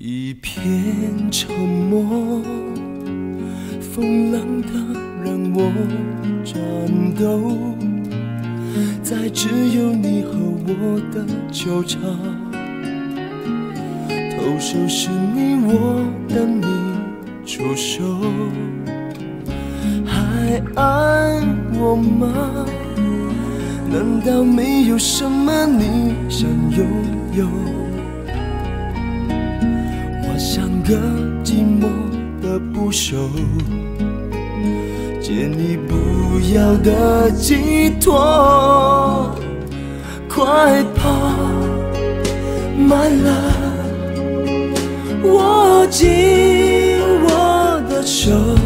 一片沉默，风浪的让我战斗，在只有你和我的球场，投手是你，我等你出手，还爱我吗？难道没有什么你想拥有？我像个寂寞的捕手，借你不要的寄托，快跑，慢了，握紧我的手。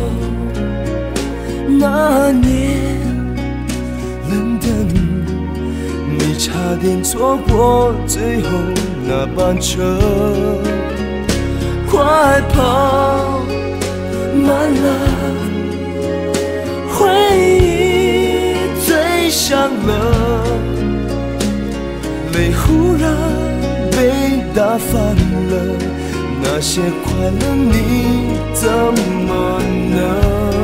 那年冷的你差点错过最后那班车，快跑，慢了，回忆最响了，泪忽然被打翻了，那些快乐你怎么能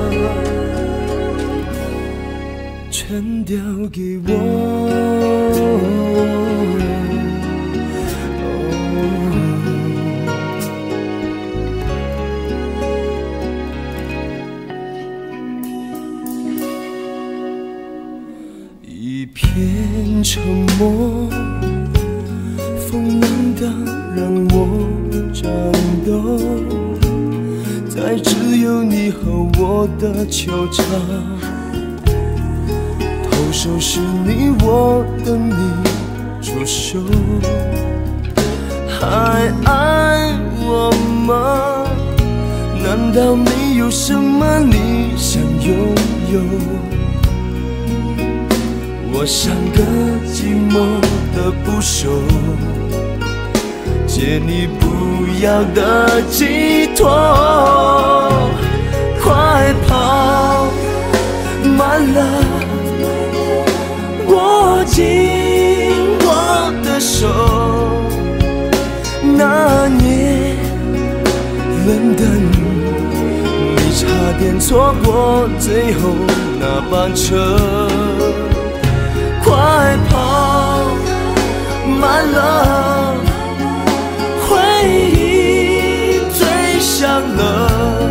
全丢给我？一片沉默，风浪的让我战斗，在只有你和我的球场，投手是你，我等你出手，还爱我吗？难道没有什么你想拥有？我像个寂寞的捕手，借你不要的寄托，快跑，慢了，握紧我的手。那年冷的你差点错过最后那班车，快跑，慢了，回忆最响了，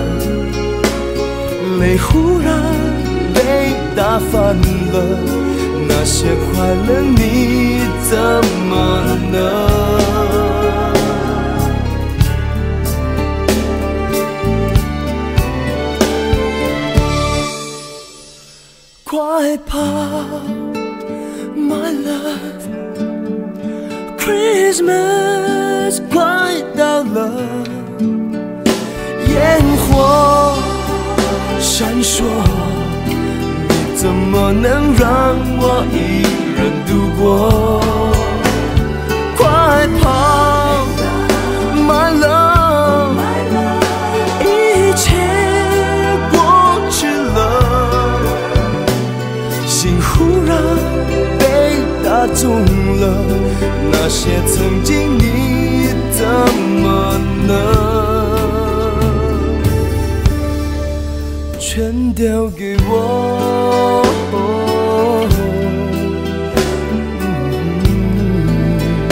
泪忽然被打翻了，那些快乐你怎么能快跑，My love， Christmas 快到了，烟火闪烁，你怎么能让我一人度过？快跑，My love， 一切过去了，心忽然被打中了，那些曾经你怎么能全丢给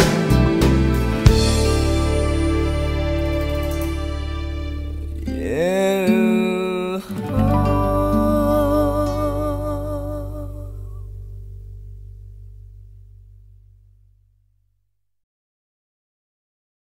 我？Yeah